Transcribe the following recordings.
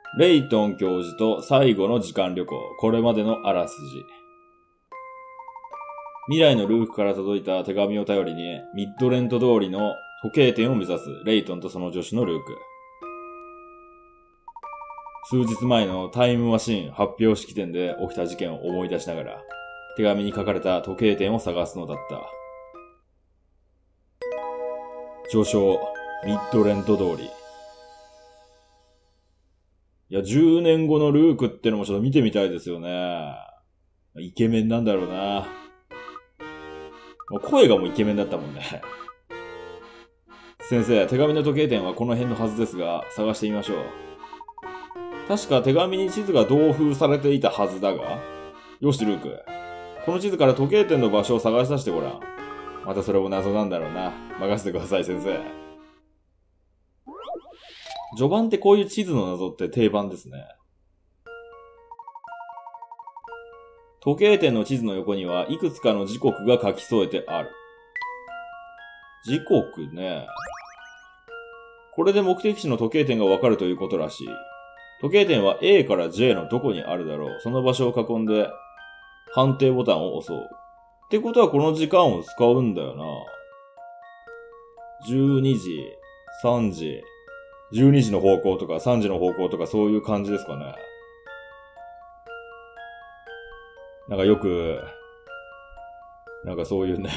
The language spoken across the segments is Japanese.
レイトン教授と最後の時間旅行、これまでのあらすじ。未来のルークから届いた手紙を頼りに、ミッドレント通りの時計店を目指すレイトンとその助手のルーク。数日前のタイムマシーン発表式典で起きた事件を思い出しながら、手紙に書かれた時計店を探すのだった。序章、ミッドレント通り。いや、10年後のルークってのもちょっと見てみたいですよね。イケメンなんだろうな。声がもうイケメンだったもんね。先生、手紙の時計店はこの辺のはずですが、探してみましょう。確か手紙に地図が同封されていたはずだが。よし、ルーク。この地図から時計店の場所を探し出してごらん。またそれも謎なんだろうな。任せてください、先生。序盤ってこういう地図の謎って定番ですね。時計店の地図の横にはいくつかの時刻が書き添えてある。時刻ね。これで目的地の時計店がわかるということらしい。時計店は A から J のどこにあるだろう。その場所を囲んで判定ボタンを押そう。ってことはこの時間を使うんだよな。12時、3時、12時の方向とか3時の方向とかそういう感じですかね。なんかよく、なんかそういうね、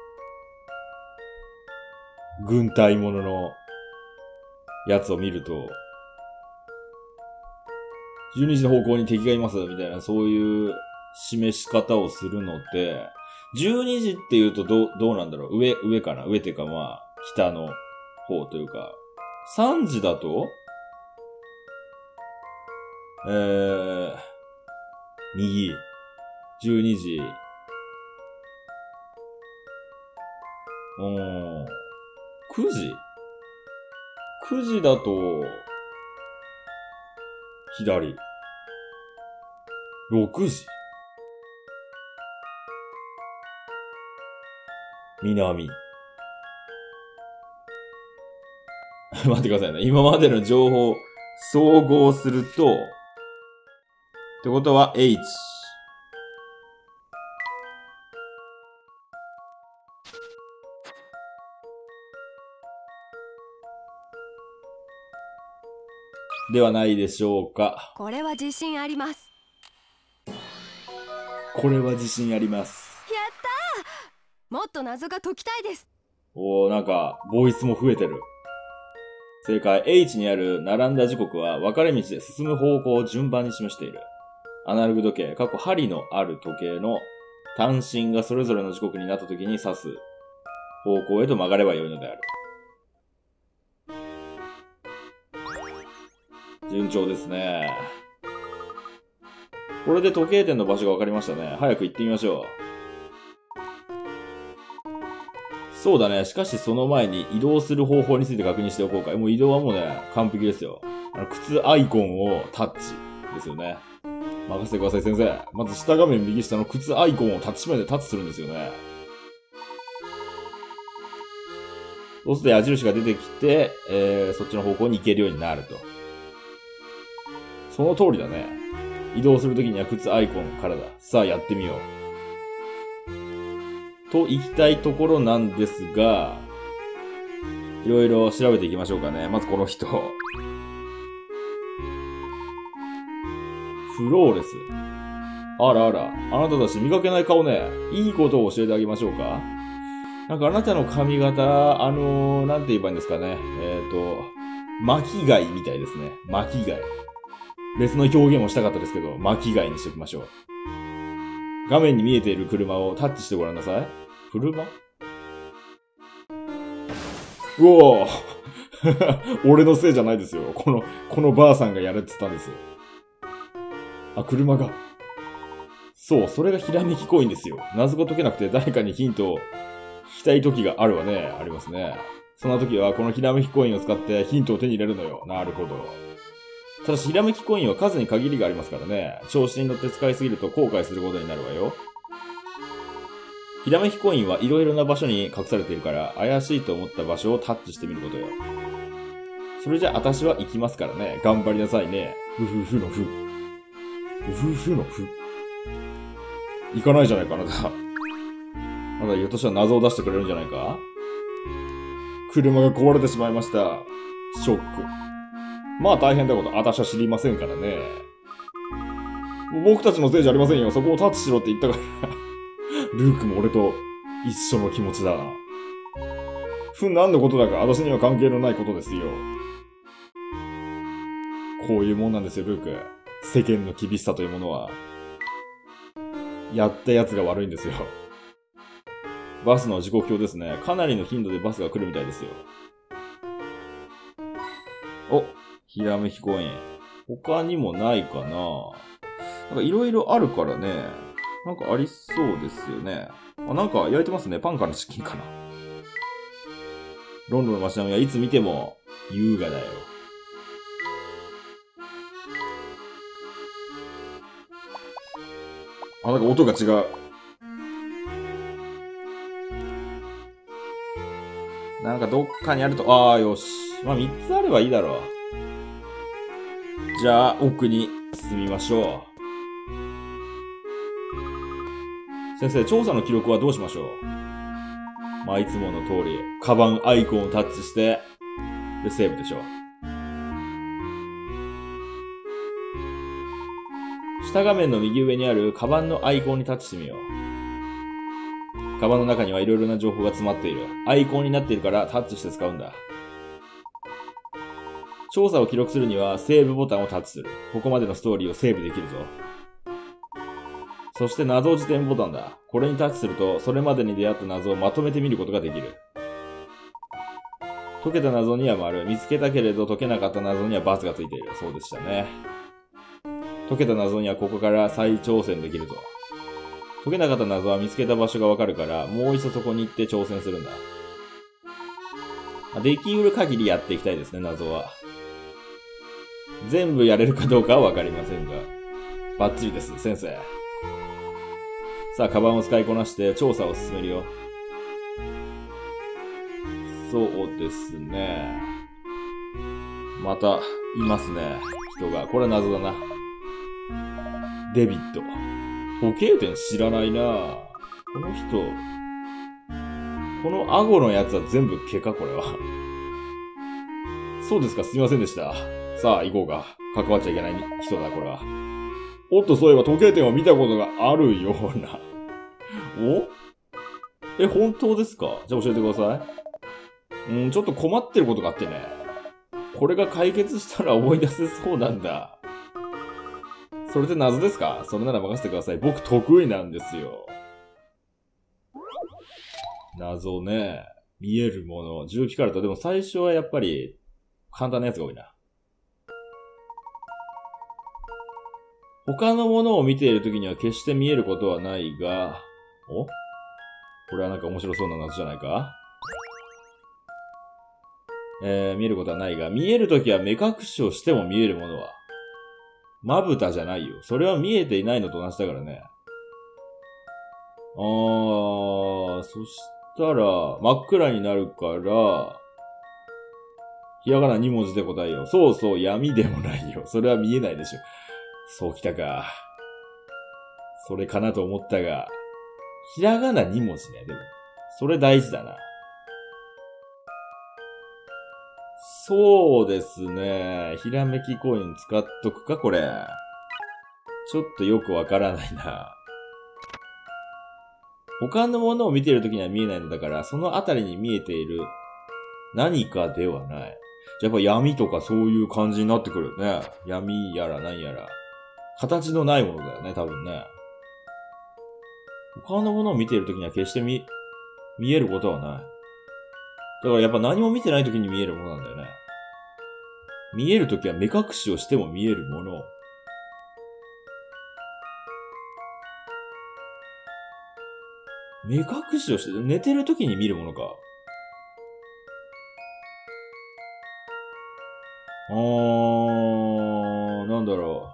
軍隊もののやつを見ると、12時の方向に敵がいますみたいなそういう示し方をするので、12時って言うとどうなんだろう、上かな、上っていうかまあ、北の方というか、3時だと右。12時。9時 ?9 時だと、左。6時。南。待ってくださいね。今までの情報、総合すると、ってことは H。ではないでしょうか。 これは自信あります。 これは自信あります。 やったー！もっと謎が解きたいです。 おー、なんか、ボイスも増えてる。正解、H にある並んだ時刻は分かれ道で進む方向を順番に示している。アナログ時計、針のある時計の単身がそれぞれの時刻になった時に指す方向へと曲がればよいのである。順調ですね。これで時計店の場所が分かりましたね。早く行ってみましょう。そうだね。しかしその前に移動する方法について確認しておこうか。もう移動はもうね、完璧ですよ。靴アイコンをタッチですよね。任せてください、先生。まず下画面右下の靴アイコンをタッチ面でタッチするんですよね。そうすると矢印が出てきて、そっちの方向に行けるようになると。その通りだね。移動するときには靴アイコンからだ。さあやってみよう。と行きたいところなんですが、いろいろ調べていきましょうかね。まずこの人。フローレス。あらあら、あなたたち見かけない顔ね。いいことを教えてあげましょうか。なんかあなたの髪型、なんて言えばいいんですかね。巻貝みたいですね。巻貝。別の表現をしたかったですけど、巻貝にしておきましょう。画面に見えている車をタッチしてごらんなさい。車？うおー俺のせいじゃないですよ。このばあさんがやれって言ったんです。あ、車が。そう、それがひらめきコインですよ。謎が解けなくて誰かにヒントを聞きたい時があるわね。ありますね。そんな時はこのひらめきコインを使ってヒントを手に入れるのよ。なるほど。ただしひらめきコインは数に限りがありますからね。調子に乗って使いすぎると後悔することになるわよ。ひらめきコインはいろいろな場所に隠されているから怪しいと思った場所をタッチしてみることよ。それじゃあ私は行きますからね。頑張りなさいね。 うふふのふ。うふふのふ。行かないじゃないか、あなた。まだひょっとしたら謎を出してくれるんじゃないか。車が壊れてしまいました。ショック。まあ大変だこと、私は知りませんからね。僕たちのせいじゃありませんよ。そこをタッチしろって言ったから。ルークも俺と一緒の気持ちだな。何のことだか私には関係のないことですよ。こういうもんなんですよ、ルーク。世間の厳しさというものは。やったやつが悪いんですよ。バスの時刻表ですね。かなりの頻度でバスが来るみたいですよ。お、ひらめきコイン。他にもないかな。なんかいろいろあるからね。なんかありそうですよね。あ、なんか焼いてますね。パンからチキンかな。ロンドンの街並みはいつ見ても優雅だよ。あ、なんか音が違う。なんかどっかにあると、ああ、よし。まあ3つあればいいだろう。じゃあ、奥に進みましょう。先生、調査の記録はどうしましょう。まあ、いつもの通り、カバンアイコンをタッチして、で、セーブでしょう。下画面の右上にあるカバンのアイコンにタッチしてみよう。カバンの中にはいろいろな情報が詰まっている。アイコンになっているからタッチして使うんだ。調査を記録するにはセーブボタンをタッチする。ここまでのストーリーをセーブできるぞ。そして謎辞典ボタンだ。これにタッチすると、それまでに出会った謎をまとめてみることができる。解けた謎には丸、見つけたけれど解けなかった謎には×がついている。そうでしたね。解けた謎にはここから再挑戦できるぞ。解けなかった謎は見つけた場所がわかるから、もう一度そこに行って挑戦するんだ。できうる限りやっていきたいですね、謎は。全部やれるかどうかはわかりませんが。バッチリです、先生。さあ、カバンを使いこなして調査を進めるよ。そうですね。また、いますね。人が。これは謎だな。デビッド。時計店知らないな。この人。この顎のやつは全部毛か、これは。そうですか、すみませんでした。さあ、行こうか。関わっちゃいけない人だ、これは。おっと、そういえば時計店を見たことがあるような。お？本当ですか？じゃあ教えてください。ちょっと困ってることがあってね。これが解決したら思い出せそうなんだ。それって謎ですか？それなら任せてください。僕得意なんですよ。謎ね。見えるもの。重機カルト。でも最初はやっぱり簡単なやつが多いな。他のものを見ているときには決して見えることはないが、これはなんか面白そうな謎じゃないか？見えることはないが、見えるときは目隠しをしても見えるものは、まぶたじゃないよ。それは見えていないのと同じだからね。そしたら、真っ暗になるから、ひらがな2文字で答えよう。そうそう、闇でもないよ。それは見えないでしょ。そうきたか。それかなと思ったが、ひらがな2文字ね。でも、それ大事だな。そうですね。ひらめきコイン使っとくか、これ。ちょっとよくわからないな。他のものを見ているときには見えないのだから、そのあたりに見えている何かではない。じゃあやっぱ闇とかそういう感じになってくるね。闇やら何やら。形のないものだよね、多分ね。他のものを見ているときには決して見えることはない。だからやっぱ何も見てないときに見えるものなんだよね。見えるときは目隠しをしても見えるもの。目隠しをして、寝てるときに見るものか。なんだろ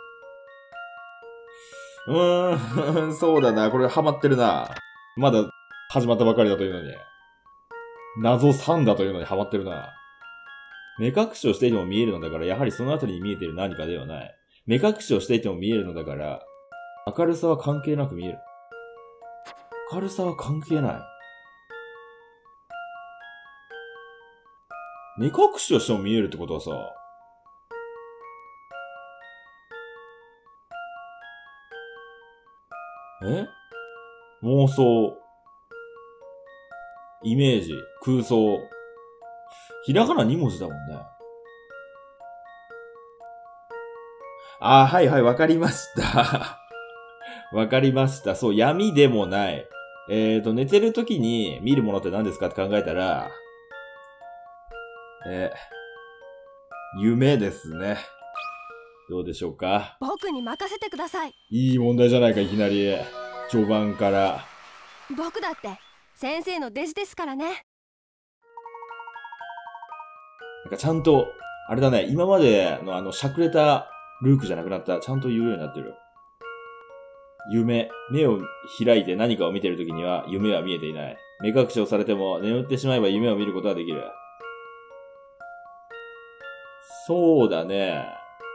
う。そうだな。これハマってるな。まだ始まったばかりだというのに。謎3だというのにハマってるな。 目隠しをしていても見えるのだから、やはりそのあたりに見えている何かではない。目隠しをしていても見えるのだから、明るさは関係なく見える。明るさは関係ない。目隠しをしても見えるってことはさ、妄想、イメージ、空想。ひらがな2文字だもんね。はいはい、わかりました。わかりました。そう、闇でもない。寝てる時に見るものって何ですかって考えたら、夢ですね。どうでしょうか。 僕に任せてください。 いい問題じゃないか、いきなり。序盤から。 僕だって先生の弟子ですからね。 なんかちゃんと、あれだね、今までのしゃくれたルークじゃなくなった。ちゃんと言うようになってる。夢。目を開いて何かを見てるときには夢は見えていない。目隠しをされても眠ってしまえば夢を見ることができる。そうだね。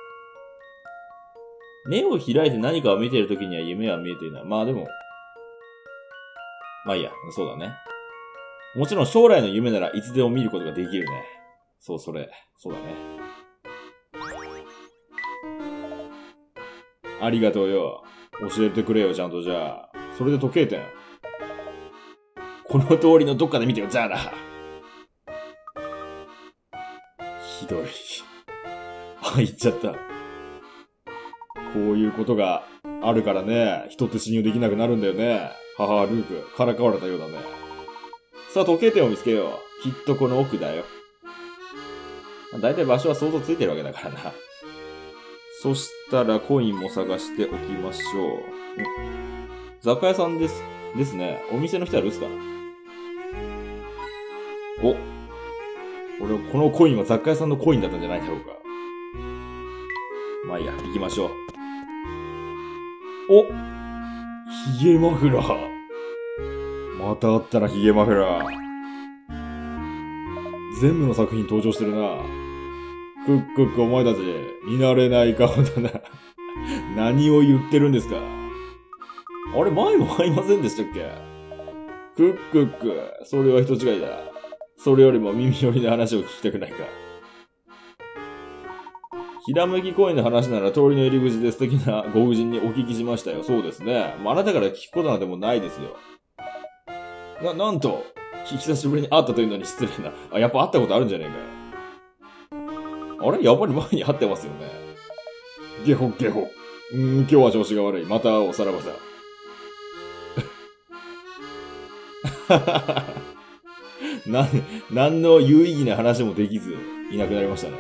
目を開いて何かを見てるときには夢は見えていない。まあでも。まあいいや。そうだね。もちろん将来の夢ならいつでも見ることができるね。そう、それ。そうだね。ありがとうよ。教えてくれよ、ちゃんとじゃあ。それで時計点。この通りのどっかで見てよ、じゃあな。ひどい。言っちゃった。こういうことがあるからね、人って信用できなくなるんだよね。ルーク、からかわれたようだね。さあ、時計点を見つけよう。きっとこの奥だよ。だいたい場所は想像ついてるわけだからな。そしたらコインも探しておきましょう。雑貨屋さんです。ですね。お店の人は留守かな。俺このコインは雑貨屋さんのコインだったんじゃないだろうか。まあいいや、行きましょう。ヒゲマフラー。またあったな、ヒゲマフラー。全部の作品登場してるな。クックックお前たち、見慣れない顔だな。何を言ってるんですか。あれ、前も会いませんでしたっけ。クックック、それは人違いだ。それよりも耳寄りな話を聞きたくないか。ひらめきコインの話なら通りの入り口で素敵なご婦人にお聞きしましたよ。そうですね。あなたから聞くことなんてもないですよ。なんと、久しぶりに会ったというのに失礼な。やっぱ会ったことあるんじゃねえか。あれやっぱり前に会ってますよね。ゲホゲホ。今日は調子が悪い。また会おう、さらばだ。何の有意義な話もできず、いなくなりましたね。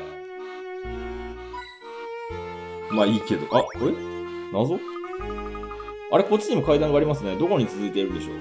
まあいいけど。これ謎あれこっちにも階段がありますね。どこに続いているんでしょう。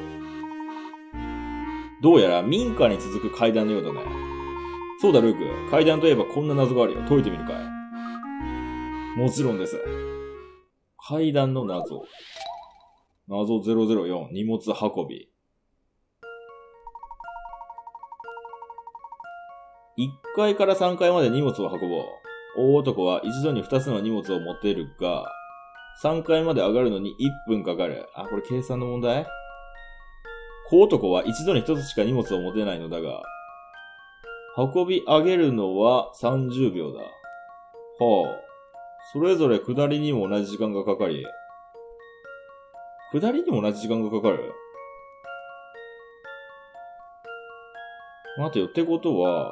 どうやら民家に続く階段のようだね。そうだ、ルーク。階段といえばこんな謎があるよ。解いてみるかい。もちろんです。階段の謎。謎004、荷物運び。1階から3階まで荷物を運ぼう。大男は一度に2つの荷物を持っているが、3階まで上がるのに1分かかる。これ計算の問題？小男は一度に1つしか荷物を持てないのだが、運び上げるのは30秒だ。それぞれ下りにも同じ時間がかかり、下りにも同じ時間がかかる？待てよ、ってことは、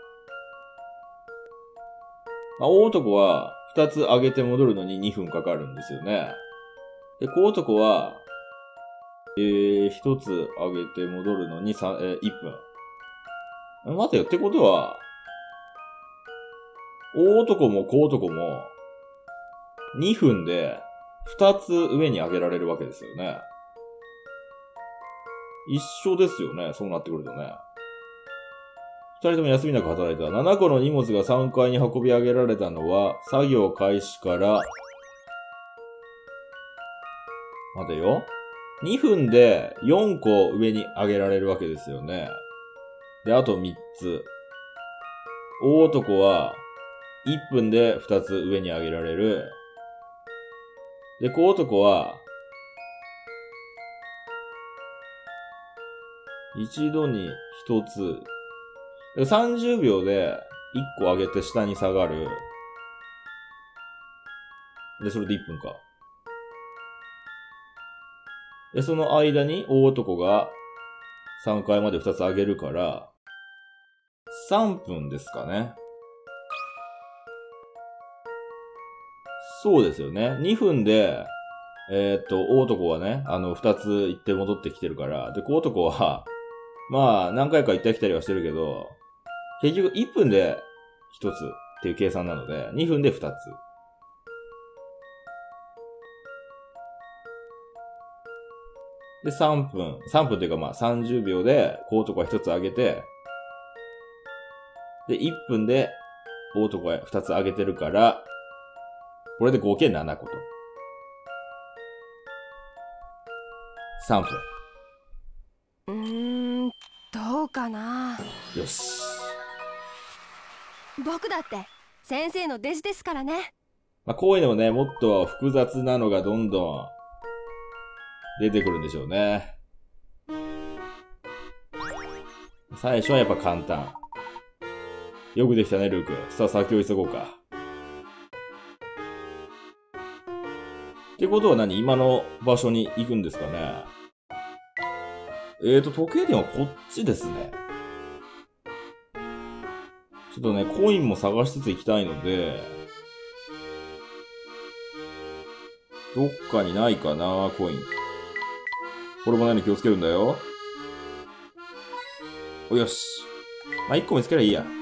大男は2つ上げて戻るのに2分かかるんですよね。で、小男は、1つ上げて戻るのに1分。待てよ、ってことは、大男も小男も、2分で2つ上に上げられるわけですよね。一緒ですよね、そうなってくるとね。2人とも休みなく働いた。7個の荷物が3階に運び上げられたのは、作業開始から、待てよ。2分で4個上に上げられるわけですよね。で、あと3つ。 大男は、1分で2つ上に上げられる。で、小男は、一度に1つ。30秒で1個上げて下に下がる。で、それで1分か。で、その間に大男が3回まで2つ上げるから、3分ですかね。そうですよね。2分で、大男はね、2つ行って戻ってきてるから、で、小男は、まあ、何回か行ったり来たりはしてるけど、結局1分で1つっていう計算なので、2分で2つ。で、3分というかまあ30秒で、小男は1つ上げて、で、1分で、大男は2つ上げてるから、これで合計7個と。3分。 どうかな。 よし。 僕だって先生の弟子ですからね。 まあ、こういうのもね、もっと複雑なのがどんどん出てくるんでしょうね。最初はやっぱ簡単。よくできたね、ルーク。さあ、先を急ごうか。ってことは何？今の場所に行くんですかね。時計店はこっちですね。ちょっとね、コインも探しつつ行きたいので、どっかにないかな、コイン。これもないの気をつけるんだよ。よし。まあ、1個見つけりゃいいや。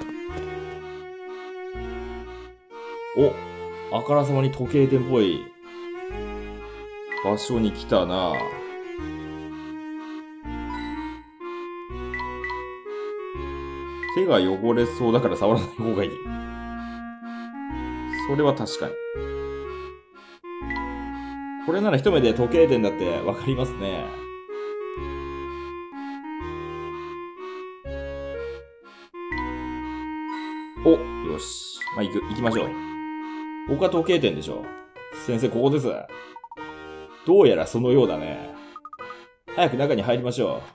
お、あからさまに時計店っぽい場所に来たな。手が汚れそうだから触らない方がいい。それは確かに。これなら一目で時計店だってわかりますね。お、よし。まあ、行きましょう。ここが時計店でしょ。先生、ここです。どうやらそのようだね。早く中に入りましょ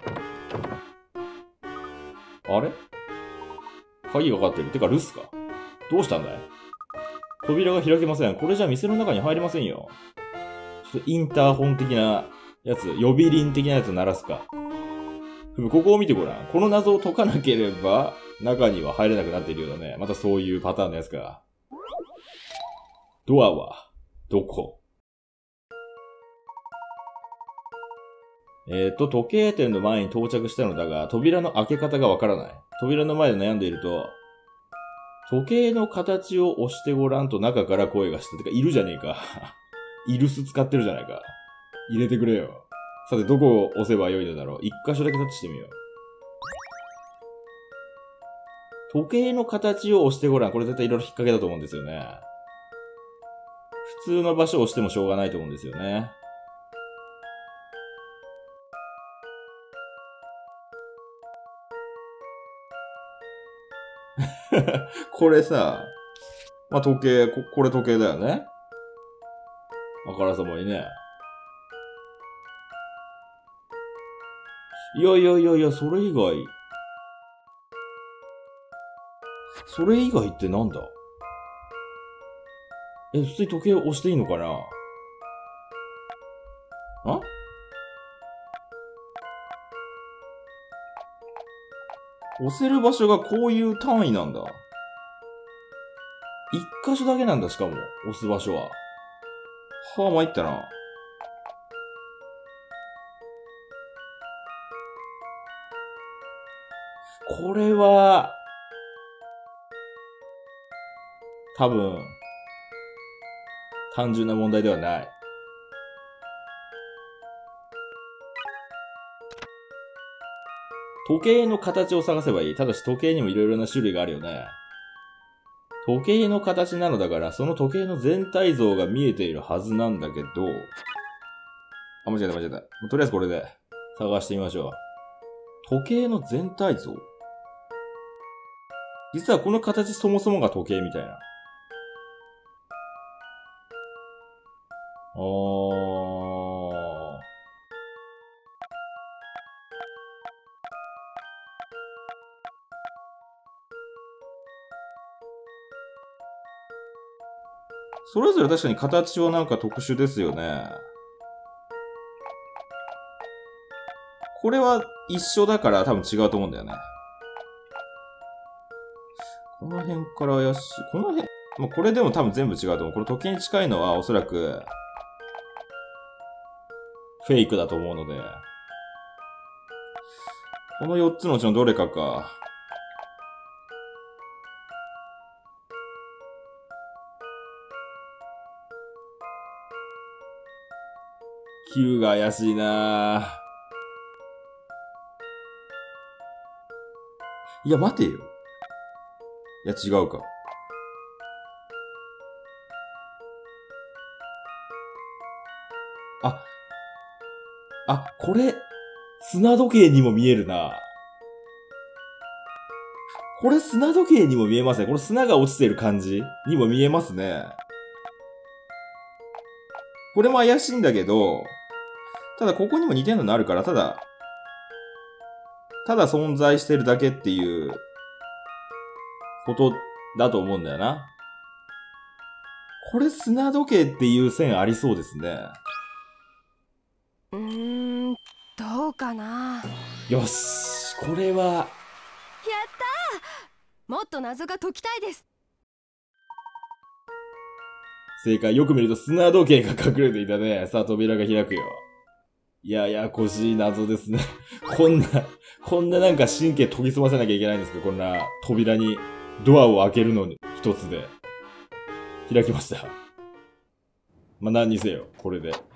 う。あれ？鍵がかかってる。てか、留守か。どうしたんだい？扉が開けません。これじゃ店の中に入れませんよ。ちょっとインターホン的なやつ、呼び鈴的なやつ鳴らすか。ここを見てごらん。この謎を解かなければ、中には入れなくなっているようだね。またそういうパターンのやつか。ドアは、どこ？時計店の前に到着したのだが、扉の開け方がわからない。扉の前で悩んでいると、時計の形を押してごらんと中から声がして、てか、いるじゃねえか。イルス使ってるじゃないか。入れてくれよ。さて、どこを押せばよいのだろう。一箇所だけタッチしてみよう。時計の形を押してごらん。これ絶対いろいろ引っ掛けだと思うんですよね。普通の場所を押してもしょうがないと思うんですよね。これさ、まあ、時計、これ時計だよね。あからさまにね。いや、それ以外。それ以外ってなんだ？普通に時計を押していいのかな？押せる場所がこういう単位なんだ。一箇所だけなんだ、しかも。押す場所は。はぁ、参ったな。これは、多分、単純な問題ではない。時計の形を探せばいい。ただし時計にもいろいろな種類があるよね。時計の形なのだから、その時計の全体像が見えているはずなんだけど、あ、間違えた。とりあえずこれで探してみましょう。時計の全体像？ 実はこの形そもそもが時計みたいな。それぞれ確かに形はなんか特殊ですよね。これは一緒だから多分違うと思うんだよね。この辺から怪しい。この辺、まあ、これでも多分全部違うと思う。これ時計に近いのはおそらくフェイクだと思うので。この4つのうちのどれかか。9が怪しいなぁ。いや、待てよ。いや、違うか。これ、砂時計にも見えるな。これ砂時計にも見えますね。これ砂が落ちてる感じにも見えますね。これも怪しいんだけど、ただここにも似てるのあるから、ただ存在してるだけっていうことだと思うんだよな。これ砂時計っていう線ありそうですね。 どうかな。 よし、これは。やったー。もっと謎が解きたいです。 正解。よく見ると砂時計が隠れていたね。さあ、扉が開くよ。ややこしい謎ですね。こんななんか神経研ぎ澄ませなきゃいけないんですけど、こんな扉にドアを開けるのに一つで開きました。まあ何にせよ、これで。